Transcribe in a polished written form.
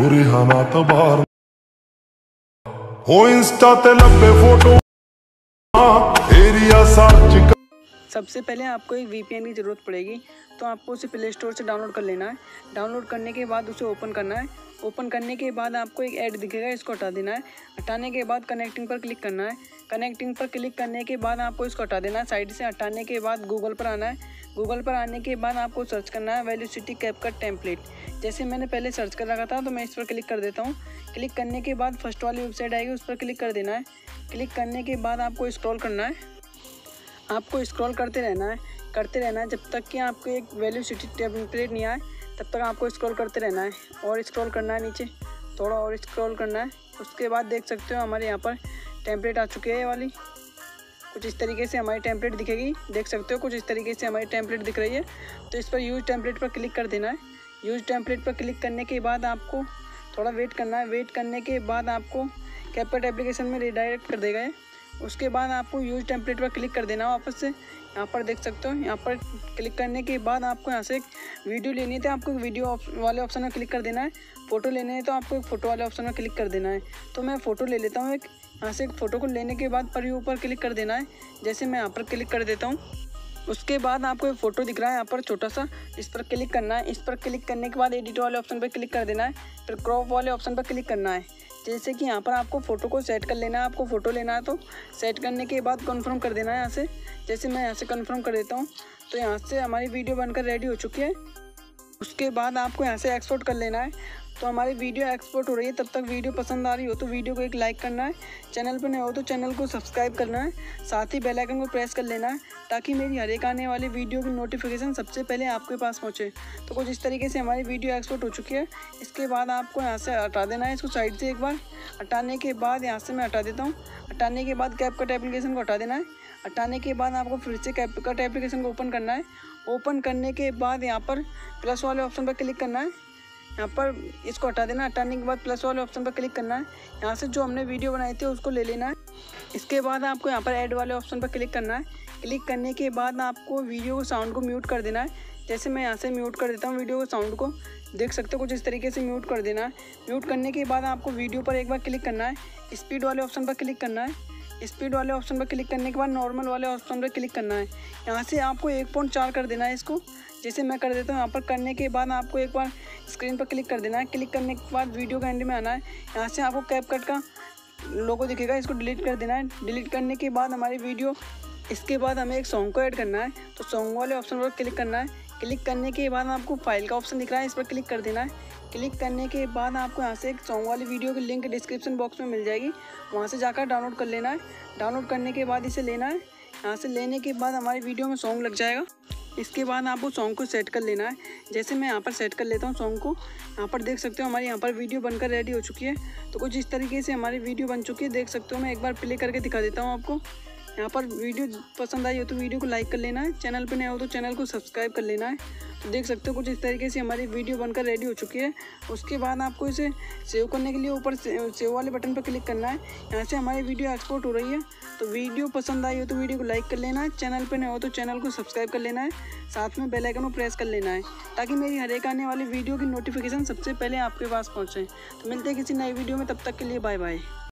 बुरे हालात बार हो इंस्टा ते लब्बे फोटो एरिया सर्च। सबसे पहले आपको एक वीपीएन की ज़रूरत पड़ेगी, तो आपको उसे प्ले स्टोर से डाउनलोड कर लेना है। डाउनलोड करने के बाद उसे ओपन करना है। ओपन करने के बाद आपको एक ऐड दिखेगा, इसको हटा देना है। हटाने के बाद कनेक्टिंग पर क्लिक करना है। कनेक्टिंग पर क्लिक करने के बाद आपको इसको हटा देना है। साइड से हटाने के बाद गूगल पर आना है। गूगल पर आने के बाद आपको सर्च करना है वेलोसिटी कैपकट टेम्पलेट। जैसे मैंने पहले सर्च कर रखा था तो मैं इस पर क्लिक कर देता हूँ। क्लिक करने के बाद फर्स्ट वाली वेबसाइट आएगी, उस पर क्लिक कर देना है। क्लिक करने के बाद आपको स्क्रॉल करना है। आपको स्क्रॉल करते रहना है जब तक कि आपको एक वेलोसिटी टेम्पलेट नहीं आए, तब तक आपको स्क्रॉल करते रहना है और स्क्रॉल करना है नीचे, थोड़ा और स्क्रॉल करना है। उसके बाद देख सकते हो हमारे यहाँ पर टेम्पलेट आ चुकी है। ये वाली कुछ इस तरीके से हमारी टेम्पलेट दिखेगी, देख सकते हो कुछ इस तरीके से हमारी टेम्पलेट दिख रही है। तो इस पर यूज़ टेम्पलेट पर क्लिक कर देना है। यूज़ टेम्पलेट पर क्लिक करने के बाद आपको थोड़ा वेट करना है। वेट करने के बाद आपको कैपकट एप्लीकेशन में रिडायरेक्ट कर देगा। उसके बाद आपको यूज़ टेम्पलेट पर क्लिक कर देना वापस से। यहाँ पर देख सकते हो, यहाँ पर क्लिक करने के बाद आपको यहाँ से एक वीडियो लेनी है तो आपको वीडियो वाले ऑप्शन में क्लिक कर देना है। फ़ोटो लेने हैं तो आपको एक फ़ोटो वाले ऑप्शन में क्लिक कर देना है। तो मैं फ़ोटो ले लेता हूँ एक। यहाँ से एक फ़ोटो को लेने के बाद पर ऊपर क्लिक कर देना है। जैसे मैं यहाँ पर क्लिक कर देता हूँ, उसके बाद आपको एक फ़ोटो दिख रहा है यहाँ पर छोटा सा, इस पर क्लिक करना है। इस पर क्लिक करने के बाद एडिट वाले ऑप्शन पर क्लिक कर देना है। फिर क्रॉप वाले ऑप्शन पर क्लिक करना है। जैसे कि यहाँ पर आपको फ़ोटो को सेट कर लेना है। आपको फ़ोटो लेना है तो सेट करने के बाद कन्फर्म कर देना है यहाँ से। जैसे मैं यहाँ से कन्फर्म कर देता हूँ तो यहाँ से हमारी वीडियो बनकर रेडी हो चुकी है। उसके बाद आपको यहाँ से एक्सपोर्ट कर लेना है। तो हमारी वीडियो एक्सपोर्ट हो रही है, तब तक वीडियो पसंद आ रही हो तो वीडियो को एक लाइक करना है। चैनल पर नए हो तो चैनल को सब्सक्राइब करना है। साथ ही बेल आइकन को प्रेस कर लेना है ताकि मेरी हर एक आने वाली वीडियो की नोटिफिकेशन सबसे पहले आपके पास पहुंचे। तो कुछ इस तरीके से हमारी वीडियो एक्सपोर्ट हो चुकी है। इसके बाद आपको यहाँ से हटा देना है इसको साइड से एक बार। हटाने के बाद यहाँ से मैं हटा देता हूँ। हटाने के बाद कैपकट एप्लीकेशन को हटा देना है। हटाने के बाद आपको फिर से कैपकट एप्लीकेशन को ओपन करना है। ओपन करने के बाद यहाँ पर प्लस वाले ऑप्शन पर क्लिक करना है। यहाँ पर इसको हटा देना। हटाने के बाद प्लस वाले ऑप्शन पर क्लिक करना है। यहाँ से जो हमने वीडियो बनाई थी उसको ले लेना है। इसके बाद आपको यहाँ पर ऐड वाले ऑप्शन पर क्लिक करना है। क्लिक करने के बाद आपको वीडियो को साउंड को म्यूट कर देना है। जैसे मैं यहाँ से म्यूट कर देता हूँ वीडियो को साउंड को, देख सकते हो कुछ इस तरीके से म्यूट कर देना है। म्यूट करने के बाद आपको वीडियो पर एक बार क्लिक करना है। स्पीड वाले ऑप्शन पर क्लिक करना है। स्पीड वाले ऑप्शन पर क्लिक करने के बाद नॉर्मल वाले ऑप्शन पर क्लिक करना है। यहाँ से आपको 1.4 कर देना है इसको। जैसे मैं कर देता हूँ यहाँ पर करने के बाद आपको एक बार स्क्रीन पर क्लिक कर देना है। क्लिक करने के बाद वीडियो के एंड में आना है। यहाँ से आपको कैपकट का लोगो दिखेगा, इसको डिलीट कर देना है। डिलीट करने के बाद हमारी वीडियो, इसके बाद हमें एक सॉन्ग को ऐड करना है तो सॉन्ग वाले ऑप्शन पर क्लिक करना है। क्लिक करने के बाद आपको फाइल का ऑप्शन दिख रहा है, इस पर क्लिक कर देना है। क्लिक करने के बाद आपको यहाँ से एक सॉन्ग वाली वीडियो की लिंक डिस्क्रिप्शन बॉक्स में मिल जाएगी, वहाँ से जाकर डाउनलोड कर लेना है। डाउनलोड करने के बाद इसे लेना है। यहाँ से लेने के बाद हमारी वीडियो में सॉन्ग लग जाएगा। इसके बाद आपको सॉन्ग को सेट कर लेना है। जैसे मैं यहाँ पर सेट कर लेता हूँ सॉन्ग को। यहाँ पर देख सकते हो हमारी यहाँ पर वीडियो बनकर रेडी हो चुकी है। तो कुछ इस तरीके से हमारी वीडियो बन चुकी है, देख सकते हो। मैं एक बार प्ले करके दिखा देता हूँ आपको। यहाँ पर वीडियो पसंद आई हो तो वीडियो को लाइक कर लेना है। चैनल पर नए हो तो चैनल को सब्सक्राइब कर लेना है। तो देख सकते हो कुछ इस तरीके से हमारी वीडियो बनकर रेडी हो चुकी है। उसके बाद आपको इसे सेव करने के लिए ऊपर सेव वाले बटन पर क्लिक करना है। यहाँ से हमारी वीडियो एक्सपोर्ट हो रही है। तो वीडियो पसंद आई हो तो वीडियो को लाइक कर लेना है। चैनल पर नए हो तो चैनल को सब्सक्राइब कर लेना है। साथ में बेल आइकन को प्रेस कर लेना है ताकि मेरी हर एक आने वाली वीडियो की नोटिफिकेशन सबसे पहले आपके पास पहुँचे। तो मिलते हैं किसी नई वीडियो में, तब तक के लिए बाय बाय।